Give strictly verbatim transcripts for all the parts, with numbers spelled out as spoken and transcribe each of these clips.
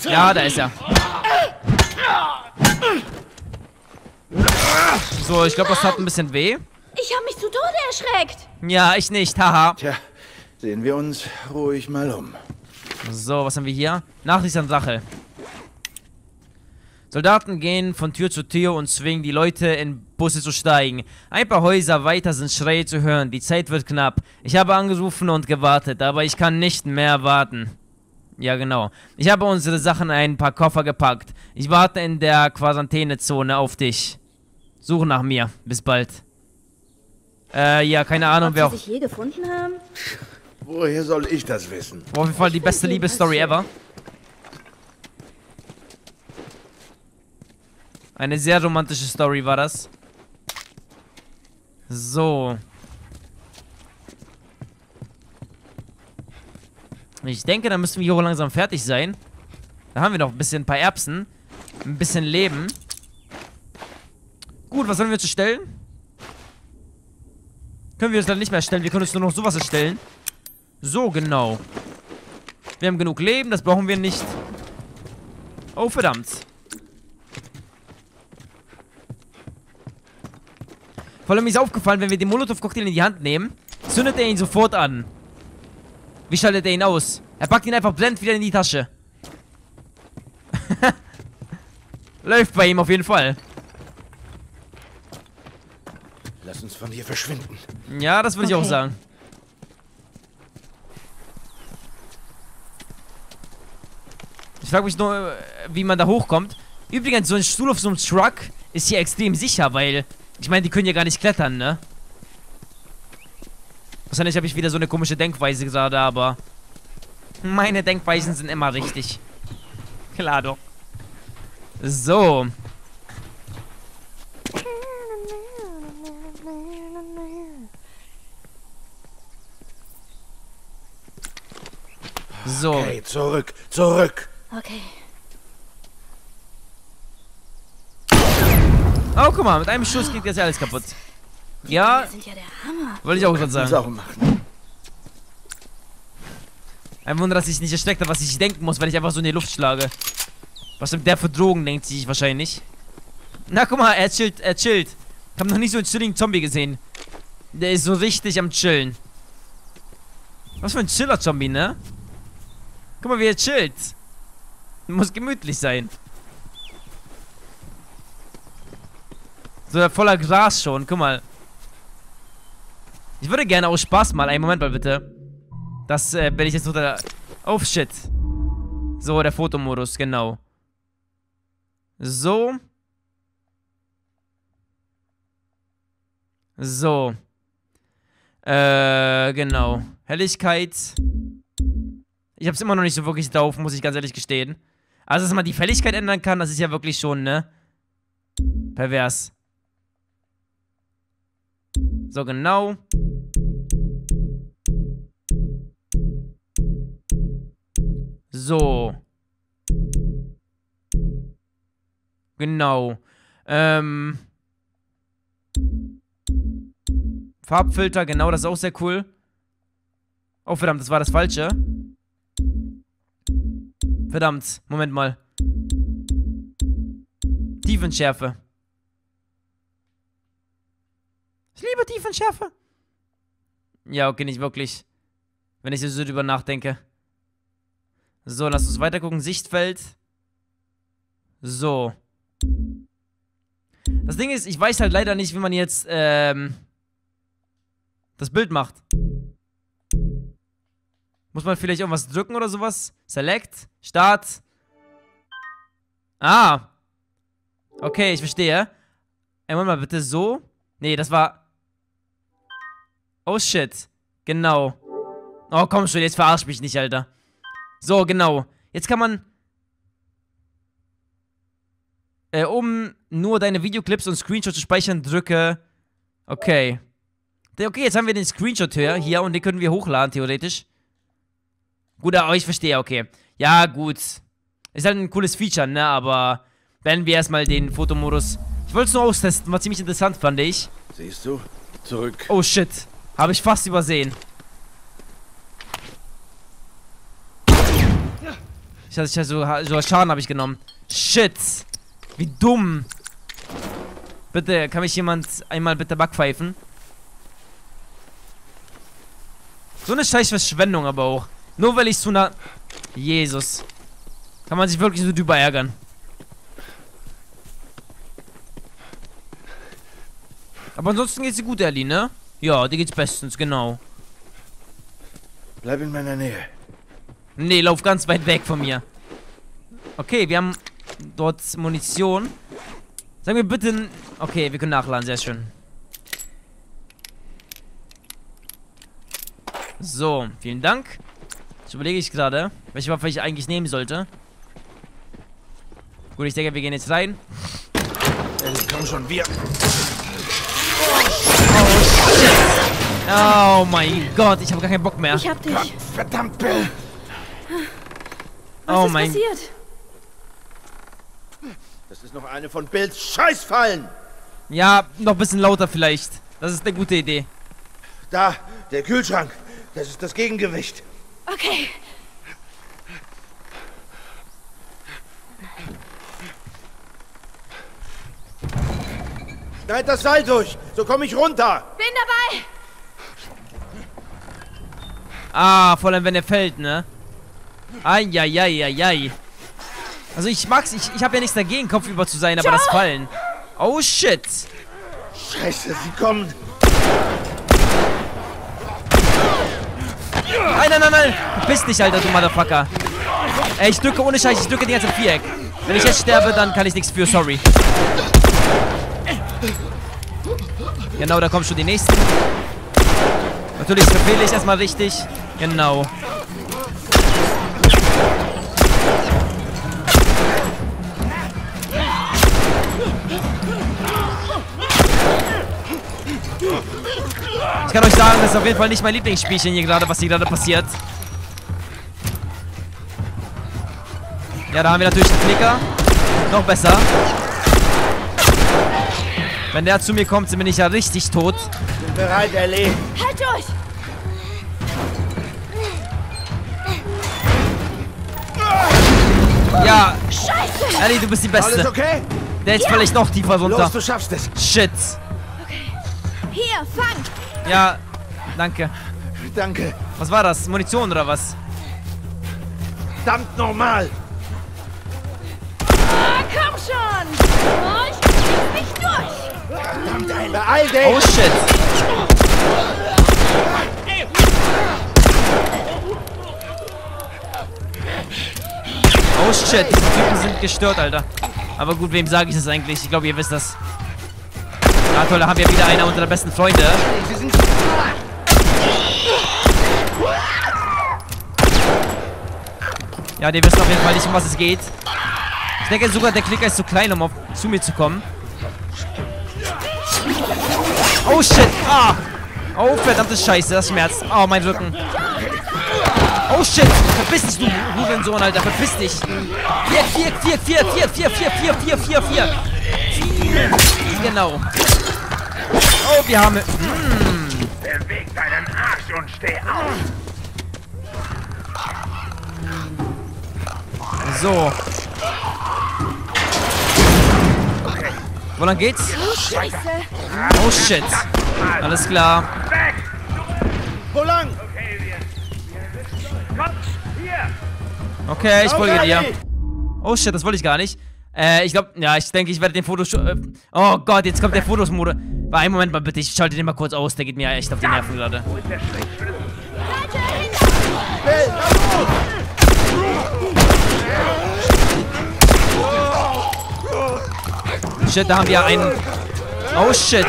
Ja, da ist er. So, ich glaube, das tat ein bisschen weh. Ich habe mich zu Tode erschreckt. Ja, ich nicht, haha. Tja, sehen wir uns ruhig mal um. So, was haben wir hier? Nachricht an Drache. Soldaten gehen von Tür zu Tür und zwingen die Leute in Busse zu steigen. Ein paar Häuser weiter sind Schreie zu hören. Die Zeit wird knapp. Ich habe angerufen und gewartet, aber ich kann nicht mehr warten. Ja, genau. Ich habe unsere Sachen in ein paar Koffer gepackt. Ich warte in der Quarantänezone auf dich. Suche nach mir. Bis bald. Äh, ja, keine Ahnung, Ob wer auch... Sie sich je gefunden haben? Woher soll ich das wissen? Auf jeden Fall die beste Liebesstory ever. Eine sehr romantische Story war das. So. Ich denke, dann müssen wir hier auch langsam fertig sein. Da haben wir noch ein bisschen ein paar Erbsen. Ein bisschen Leben. Gut, was sollen wir jetzt erstellen? Können wir das dann nicht mehr erstellen. Wir können uns nur noch sowas erstellen. So, genau. Wir haben genug Leben, das brauchen wir nicht. Oh, verdammt. Vor allem ist aufgefallen, wenn wir den Molotow-Cocktail in die Hand nehmen, zündet er ihn sofort an. Wie schaltet er ihn aus? Er packt ihn einfach blind wieder in die Tasche. Läuft bei ihm auf jeden Fall. Lass uns von hier verschwinden. Ja, das würde ich Okay. auch sagen. Ich frage mich nur, äh, wie man da hochkommt. Übrigens, so ein Stuhl auf so einem Truck ist hier extrem sicher, weil... Ich meine, die können ja gar nicht klettern, ne? Wahrscheinlich habe ich wieder so eine komische Denkweise gerade, aber... Meine Denkweisen sind immer richtig. Klar doch. So. So. Okay, zurück, zurück. Okay. Oh, guck mal, mit einem Schuss geht jetzt alles kaputt. Ja, Wir sind ja der Hammer. wollte ich auch gerade Sagen. sagen. machen. Ein Wunder, dass ich nicht erschreckt habe, was ich denken muss, wenn ich einfach so in die Luft schlage. Was mit der für Drogen denkt sich wahrscheinlich. Na, guck mal, er chillt, er chillt. Ich habe noch nie so einen chilligen Zombie gesehen. Der ist so richtig am Chillen. Was für ein Chiller-Zombie, ne? Guck mal, wie er chillt. Muss gemütlich sein. So voller Gras schon, guck mal. Ich würde gerne aus Spaß mal, einen Moment mal bitte. Das äh, bin ich jetzt unter... Oh shit. So, der Fotomodus, genau. So. So. Äh, genau. Helligkeit. Ich hab's immer noch nicht so wirklich drauf, muss ich ganz ehrlich gestehen. Also, dass man die Helligkeit ändern kann, das ist ja wirklich schon, ne? Pervers. So, genau. So. Genau. Ähm. Farbfilter, genau, das ist auch sehr cool. Oh, verdammt, das war das Falsche. Verdammt, Moment mal. Tiefenschärfe. Ich liebe Tiefenschärfe. Ja, okay, nicht wirklich. Wenn ich so drüber nachdenke. So, lass uns weiter gucken. Sichtfeld. So. Das Ding ist, ich weiß halt leider nicht, wie man jetzt, ähm, das Bild macht. Muss man vielleicht irgendwas drücken oder sowas? Select. Start. Ah. Okay, ich verstehe. Einmal mal bitte so. Nee, das war... Oh, shit. Genau. Oh, komm schon, jetzt verarsch mich nicht, Alter. So, genau. Jetzt kann man... Äh, um nur deine Videoclips und Screenshots zu speichern, drücke... Okay. Okay, jetzt haben wir den Screenshot hier, hier und den können wir hochladen, theoretisch. Gut, aber ich verstehe, okay. Ja, gut. Ist halt ein cooles Feature, ne, aber... Beenden wir erstmal den Fotomodus. Ich wollte es nur austesten, war ziemlich interessant, fand ich. Siehst du? Zurück. Oh, shit. Habe ich fast übersehen. Ich hatte ich so, so Schaden habe ich genommen. Shit. Wie dumm. Bitte, kann mich jemand einmal bitte backpfeifen? So eine scheiß Verschwendung aber auch. Nur weil ich zu nah... Jesus. Kann man sich wirklich so drüber ärgern. Aber ansonsten geht's dir gut, Ellie, ne? Ja, dir geht's bestens, genau. Bleib in meiner Nähe. Nee, lauf ganz weit weg von mir. Okay, wir haben dort Munition. Sag mir bitte... Okay, wir können nachladen, sehr schön. So, vielen Dank. Jetzt überlege ich gerade, welche Waffe ich eigentlich nehmen sollte. Gut, ich denke, wir gehen jetzt rein. Ellie, komm schon, wir... Oh, shit. Oh mein Gott, ich habe gar keinen Bock mehr. Ich hab dich. Gott, verdammt, Bill! Was Oh ist mein- passiert? Das ist noch eine von Bills Scheißfallen! Ja, noch ein bisschen lauter vielleicht. Das ist eine gute Idee. Da, der Kühlschrank. Das ist das Gegengewicht. Okay. Schneid das Seil durch, so komme ich runter. Bin dabei. Ah, vor allem wenn er fällt, ne? Eieieiei. Also ich mag's, ich, ich habe ja nichts dagegen, kopfüber zu sein, aber das Fallen. Oh shit. Scheiße, sie kommen. Nein, nein, nein, nein. Verpiss dich, Alter, du Motherfucker. Ey, ich drücke ohne Scheiß, ich drücke die ganze Viereck. Wenn ich jetzt sterbe, dann kann ich nichts für, sorry. Genau, da kommen schon die nächsten. Natürlich verfehle ich erstmal richtig. Genau. Ich kann euch sagen, das ist auf jeden Fall nicht mein Lieblingsspielchen hier gerade, was hier gerade passiert. Ja, da haben wir natürlich den Knicker. Noch besser. Wenn der zu mir kommt, bin ich ja richtig tot. Bin bereit, Ellie. Halt durch. Ja, Scheiße. Ellie, du bist die Alles Beste. okay? Der ist vielleicht noch tiefer runter. Los, du schaffst es. Shit. Hier, fang. Ja, danke. Danke. Was war das? Munition oder was? Verdammt normal. Ah, komm schon. Oh, ich krieg mich durch. Verdammt, Ellie. Beeil dich. Oh shit. Oh shit, diese Typen sind gestört, Alter. Aber gut, wem sage ich das eigentlich? Ich glaube, ihr wisst das. Ah, toll, da haben wir wieder einer unserer besten Freunde. Sie sind... Ja, die wissen auf jeden Fall nicht, um was es geht. Ich denke sogar, der Klicker ist zu klein, um auf, zu mir zu kommen. Oh shit, ah! Oh, verdammte Scheiße, das schmerzt. Oh, mein Rücken. Oh shit, verpiss dich, du Hurensohn, Alter, verpiss dich. Vier, vier, vier, vier, vier, vier, vier, vier, vier, vier, vier. Genau. Oh, wir haben... Mm. Beweg deinen Arsch und steh auf! So. Wo lang geht's? Oh, Scheiße. Oh shit. Alles klar. Weg! Wo lang? Okay, wir... wir Komm, hier! Okay, ich folge Okay. dir. Oh shit, das wollte ich gar nicht. Äh, ich glaube, ja, ich denke, ich werde den Fotos... Äh, oh Gott, jetzt kommt der Fotos-Mode. War einen Moment mal bitte, ich schalte den mal kurz aus. Der geht mir echt auf die Nerven gerade. Wo ist der Schrittschlüssel? Bill, na los! Shit, da haben wir einen... Oh shit.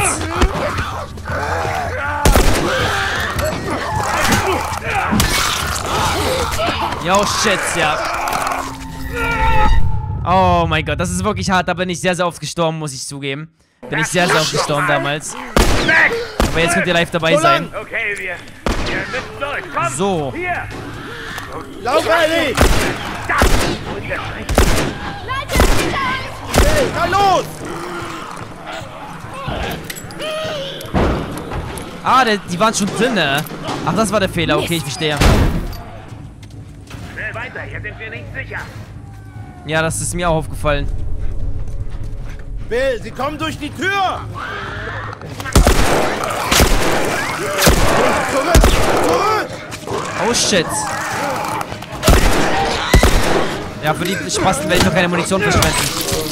Yo, shit, ja. Oh mein Gott, das ist wirklich hart. Da bin ich sehr, sehr oft gestorben, muss ich zugeben. Bin ich sehr, sehr oft gestorben damals. Weg! Aber jetzt könnt ihr live dabei sein. Okay, wir... wir müssen durch. Komm! So. Hier! Lauf, Ellie! Da! Wo ist der Schrittschlüssel? Bill, na los! Ah, der, die waren schon drin, ne? Ach, das war der Fehler. Okay, ich verstehe. Schnell weiter, hier sind wir nicht sicher. Ja, das ist mir auch aufgefallen. Bill, sie kommen durch die Tür! Zurück! Zurück! Oh shit. Ja, für die Spasten werde ich noch keine Munition verschwenden.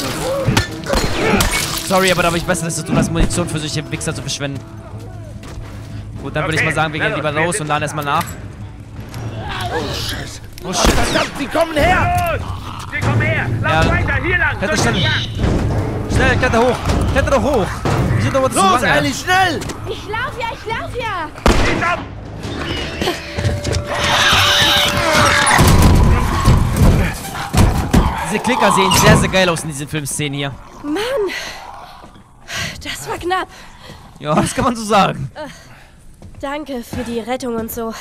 Sorry, aber da habe ich Besseres zu tun, als Munition für solche Wichser zu verschwenden. Gut, dann würde ich mal sagen, wir gehen lieber raus und laden erstmal nach. Oh, Scheiße. Oh shit. Verdammt, sie kommen her! Los! Sie kommen her! Lauf Ja. weiter, hier lang! Kletter Durch den schnell. Gang. Schnell, kletter hoch. Kletter doch hoch. Wir sind doch zu Los, lange. Ellie, schnell! Ich lauf ja, ich lauf ja. Geht ab! Diese Klicker sehen sehr, sehr geil aus in diesen Filmszenen hier. Mann. Das war knapp. Ja, das kann man so sagen. Danke für die Rettung und so.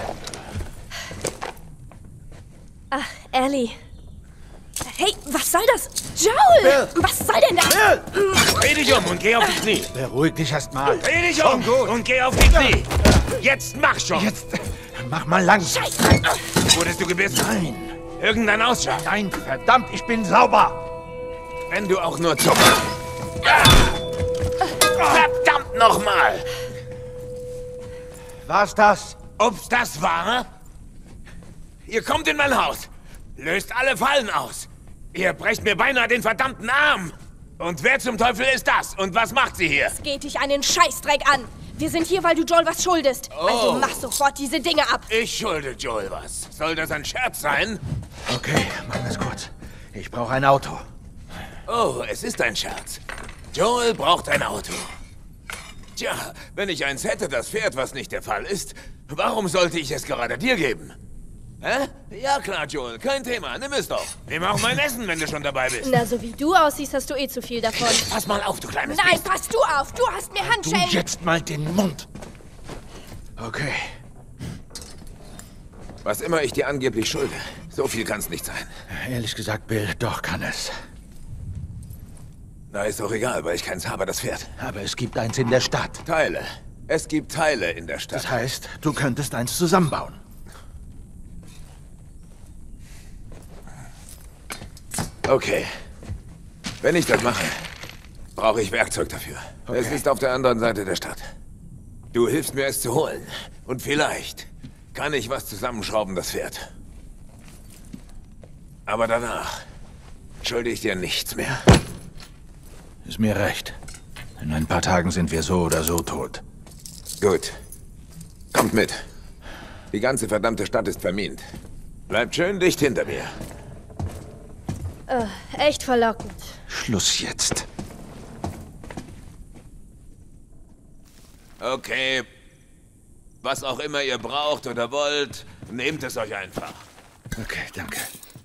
Ach, Ellie. Hey, was soll das? Joel! Bill! Was soll denn das? Bill! Dreh dich um und geh auf die Knie! Beruhig dich erst mal. Dreh dich um und geh auf die Knie! Jetzt mach schon! Jetzt mach mal langsam. Wurdest du gebissen? Nein, Irgendein Ausschlag? nein, verdammt, ich bin sauber. Wenn du auch nur zuckst. Verdammt nochmal! War's das? Ob's das war? Ihr kommt in mein Haus, löst alle Fallen aus. Ihr brecht mir beinahe den verdammten Arm. Und wer zum Teufel ist das? Und was macht sie hier? Es geht dich einen Scheißdreck an. Wir sind hier, weil du Joel was schuldest. Also mach sofort diese Dinge ab. Ich schulde Joel was. Soll das ein Scherz sein? Okay, machen wir's kurz. Ich brauche ein Auto. Oh, es ist ein Scherz. Joel braucht ein Auto. Tja, wenn ich eins hätte, das Pferd, was nicht der Fall ist, warum sollte ich es gerade dir geben? Hä? Ja klar, Joel, kein Thema, nimm es doch. Nimm auch mein Essen, wenn du schon dabei bist. Na, so wie du aussiehst, hast du eh zu viel davon. Pass mal auf, du kleines Nein, Biest. pass du auf. Du hast mir Du Handschellen. jetzt mal den Mund. Okay. Was immer ich dir angeblich schulde, so viel kann's nicht sein. Ehrlich gesagt, Bill, doch kann es. Na, ist doch egal, weil ich keins habe, das Pferd. Aber es gibt eins in der Stadt. Teile. Es gibt Teile in der Stadt. Das heißt, du könntest eins zusammenbauen. Okay. Wenn ich das mache, brauche ich Werkzeug dafür. Okay. Es ist auf der anderen Seite der Stadt. Du hilfst mir, es zu holen. Und vielleicht kann ich was zusammenschrauben, das Pferd. Aber danach schulde ich dir nichts mehr. Ist mir recht. In ein paar Tagen sind wir so oder so tot. Gut. Kommt mit. Die ganze verdammte Stadt ist vermint. Bleibt schön dicht hinter mir. Äh, echt verlockend. Schluss jetzt. Okay. Was auch immer ihr braucht oder wollt, nehmt es euch einfach. Okay, danke.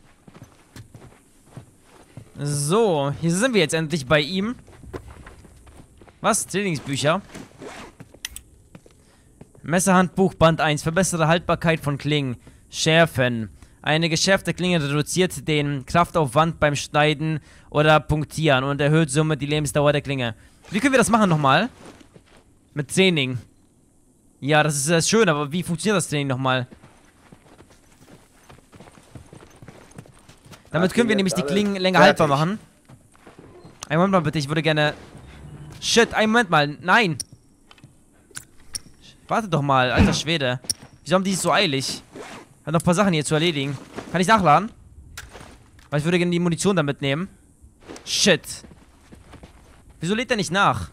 So, hier sind wir jetzt endlich bei ihm. Was? Trainingsbücher? Messerhandbuch Band eins. Verbesserte Haltbarkeit von Klingen. Schärfen. Eine geschärfte Klinge reduziert den Kraftaufwand beim Schneiden oder Punktieren und erhöht somit die Lebensdauer der Klinge. Wie können wir das machen nochmal? Mit Training. Ja, das ist sehr schön, aber wie funktioniert das Training nochmal? Damit können wir nämlich die Klingen länger haltbar machen. Einen Moment mal bitte, ich würde gerne... Shit, einen Moment mal, nein! Warte doch mal, alter Schwede. Wieso haben die es so eilig? Hat noch ein paar Sachen hier zu erledigen. Kann ich nachladen? Weil ich würde gerne die Munition da mitnehmen. Shit. Wieso lädt er nicht nach?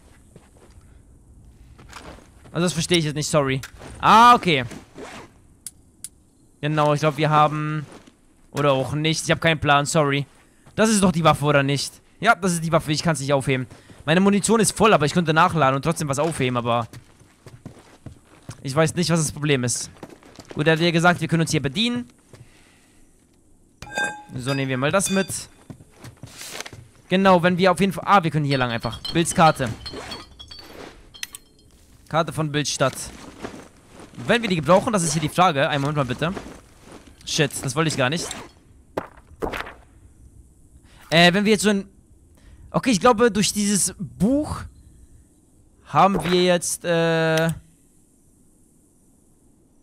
Also das verstehe ich jetzt nicht, sorry. Ah, okay. Genau, ich glaube wir haben... Oder auch nicht, ich habe keinen Plan, sorry. Das ist doch die Waffe, oder nicht? Ja, das ist die Waffe, ich kann es nicht aufheben. Meine Munition ist voll, aber ich könnte nachladen und trotzdem was aufheben, aber... Ich weiß nicht, was das Problem ist. Gut, er hat ja gesagt, wir können uns hier bedienen. So, nehmen wir mal das mit. Genau, wenn wir auf jeden Fall... Ah, wir können hier lang einfach. Bilds Karte. Karte von Bildstadt. Wenn wir die gebrauchen, das ist hier die Frage. Einen Moment mal bitte. Shit, das wollte ich gar nicht. Äh, wenn wir jetzt so ein... Okay, ich glaube, durch dieses Buch haben wir jetzt, äh...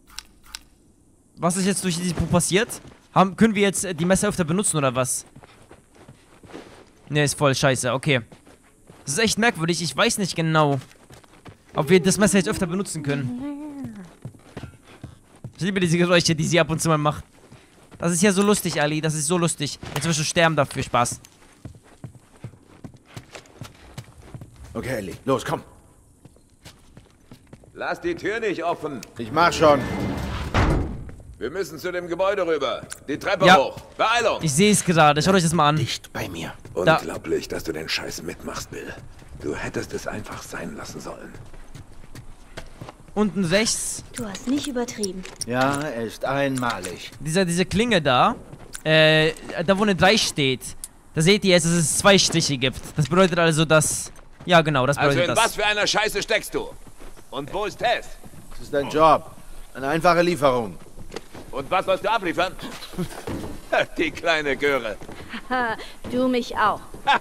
Was ist jetzt durch dieses Buch passiert? Haben, können wir jetzt die Messer öfter benutzen, oder was? Ne, ist voll scheiße. Okay. Das ist echt merkwürdig. Ich weiß nicht genau, ob wir das Messer jetzt öfter benutzen können. Ich liebe diese Geräusche, die sie ab und zu mal macht. Das ist ja so lustig, Ali. Das ist so lustig. Jetzt wirst du sterben dafür. Spaß. Okay, Ellie, los, komm. Lass die Tür nicht offen. Ich mach schon. Wir müssen zu dem Gebäude rüber. Die Treppe Ja. hoch. Beeilung. Ich sehe es gerade. Schaut euch das mal an. Dicht bei mir. Da. Unglaublich, dass du den Scheiß mitmachst, Bill. Du hättest es einfach sein lassen sollen. Unten rechts. Du hast nicht übertrieben. Ja, er ist einmalig. Dieser, diese Klinge da. Äh, da wo eine drei steht. Da seht ihr jetzt, dass es zwei Striche gibt. Das bedeutet also, dass... Ja, genau, das Also bedeutet in das. was für einer Scheiße steckst du? Und wo ist Tess? Das ist dein Job. Eine einfache Lieferung. Und was sollst du abliefern? Die kleine Göre. Ha, du mich auch.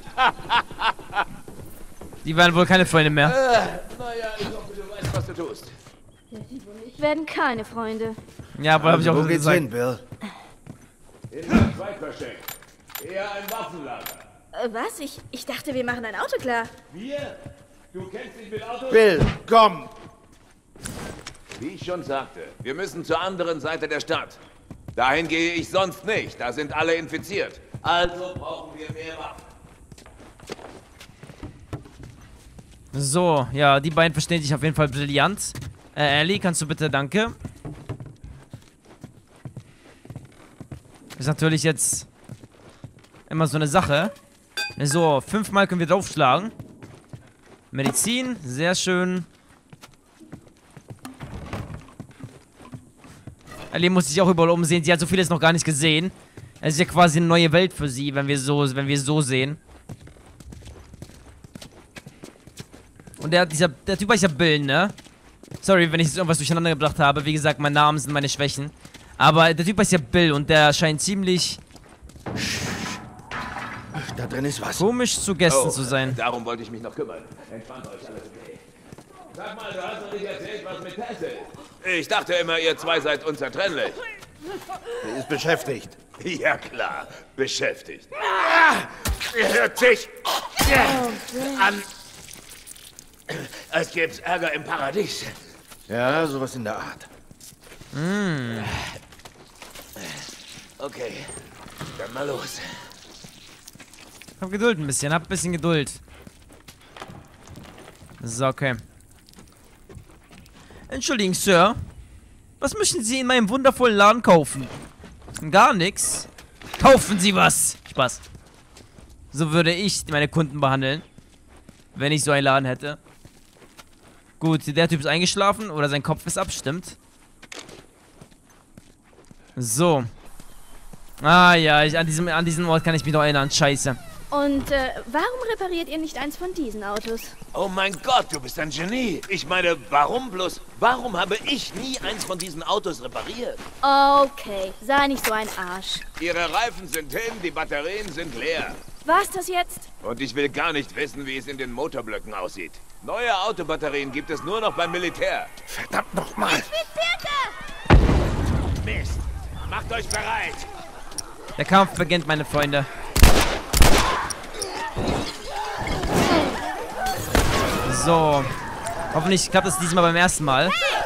Die werden wohl keine Freunde mehr. Äh, naja, ich hoffe, du weißt, was du tust. Ich werden keine Freunde. Ja, aber hab ich auch Wo geht's gesagt. hin, Bill? In einem Zweitversteck. Eher ein Waffenlager. Äh, was? Ich, ich dachte, wir machen ein Auto klar. Wir? Du kennst dich mit Autos? Bill, komm! Wie ich schon sagte, wir müssen zur anderen Seite der Stadt. Dahin gehe ich sonst nicht. Da sind alle infiziert. Also brauchen wir mehr Waffen. So, ja, die beiden verstehen sich auf jeden Fall brillant. Äh, Ellie, kannst du bitte, danke. Ist natürlich jetzt immer so eine Sache. So, fünfmal können wir draufschlagen. Medizin, sehr schön. Ellie muss sich auch überall umsehen. Sie hat so vieles noch gar nicht gesehen. Es ist ja quasi eine neue Welt für sie, wenn wir so, wenn wir es so sehen. Und der, dieser, der Typ heißt ja Bill, ne? Sorry, wenn ich jetzt irgendwas durcheinander gebracht habe. Wie gesagt, mein Name sind meine Schwächen. Aber der Typ heißt ja Bill und der scheint ziemlich Da drin ist was. komisch zu Gästen Oh, zu sein. darum wollte ich mich noch kümmern. Entspannt euch alles, okay? Sag mal, du hast noch nicht erzählt, was mit Tess ist. Ich dachte immer, ihr zwei seid unzertrennlich. Er ist beschäftigt. Ja klar, beschäftigt. Ihr hört sich an, als gäb's Ärger im Paradies. Ja, sowas in der Art. Okay, dann mal los. Hab Geduld ein bisschen, hab ein bisschen Geduld. So, okay. Entschuldigen, Sir. Was möchten Sie in meinem wundervollen Laden kaufen? Gar nichts. Kaufen Sie was. Spaß. So würde ich meine Kunden behandeln, wenn ich so einen Laden hätte. Gut, der Typ ist eingeschlafen oder sein Kopf ist abstimmt. So. Ah ja, ich, an, diesem, an diesem Ort kann ich mich noch erinnern. Scheiße. Und äh, warum repariert ihr nicht eins von diesen Autos? Oh mein Gott, du bist ein Genie. Ich meine, warum bloß, warum habe ich nie eins von diesen Autos repariert? Okay, sei nicht so ein Arsch. Ihre Reifen sind hin, die Batterien sind leer. War's das jetzt? Und ich will gar nicht wissen, wie es in den Motorblöcken aussieht. Neue Autobatterien gibt es nur noch beim Militär. Verdammt nochmal! Mist, macht euch bereit. Der Kampf beginnt, meine Freunde. So. Hoffentlich klappt es diesmal beim ersten Mal.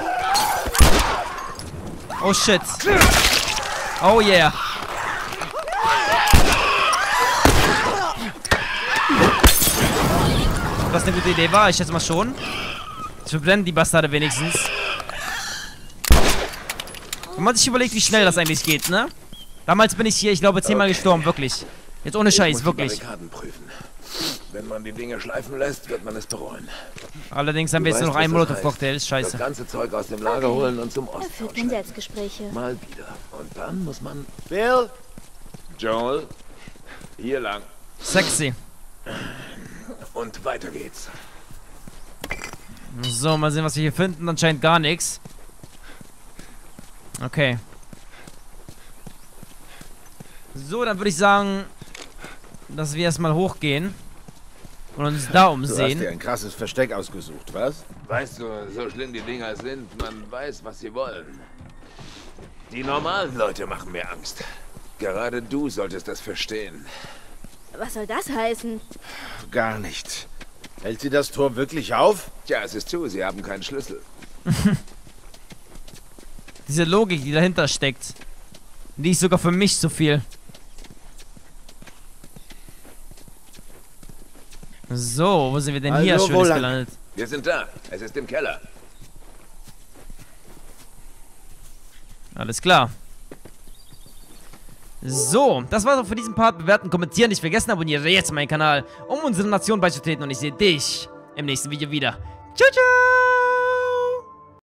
Oh shit. Oh yeah. Ob das eine gute Idee war? Ich schätze mal schon. Ich verbrenne die Bastarde wenigstens. Wenn man sich überlegt, wie schnell das eigentlich geht, ne? Damals bin ich hier, ich glaube, zehnmal gestorben, wirklich. Jetzt ohne Scheiß, wirklich. Die Barrikaden prüfen. Wenn man die Dinge schleifen lässt, wird man es bereuen. Allerdings haben wir jetzt Du nur noch weißt, einen was das Molotov-Cocktail, ist Das scheiße. ganze Zeug aus dem Lager holen und zum Er Osten führt schleppen. Selbstgespräche. Mal wieder. Und dann muss man... Bill? Joel, hier lang. Sexy. Und weiter geht's. So, mal sehen, was wir hier finden. Anscheinend gar nichts. Okay. So, dann würde ich sagen, dass wir erstmal hochgehen und uns da Du hast dir umsehen. ein krasses Versteck ausgesucht, was? Weißt du, so schlimm die Dinger sind, man weiß, was sie wollen. Die normalen Leute machen mir Angst. Gerade du solltest das verstehen. Was soll das heißen? Gar nichts. Hält sie das Tor wirklich auf? Tja, es ist zu, sie haben keinen Schlüssel. Diese Logik, die dahinter steckt, die ist sogar für mich zu viel. So, wo sind wir denn Also, hier wo Schönes lang? gelandet? Wir sind da. Es ist im Keller. Alles klar. So, das war's auch für diesen Part. Bewerten, kommentieren, nicht vergessen, abonniere jetzt meinen Kanal, um unsere Nation beizutreten. Und ich sehe dich im nächsten Video wieder. Ciao, ciao!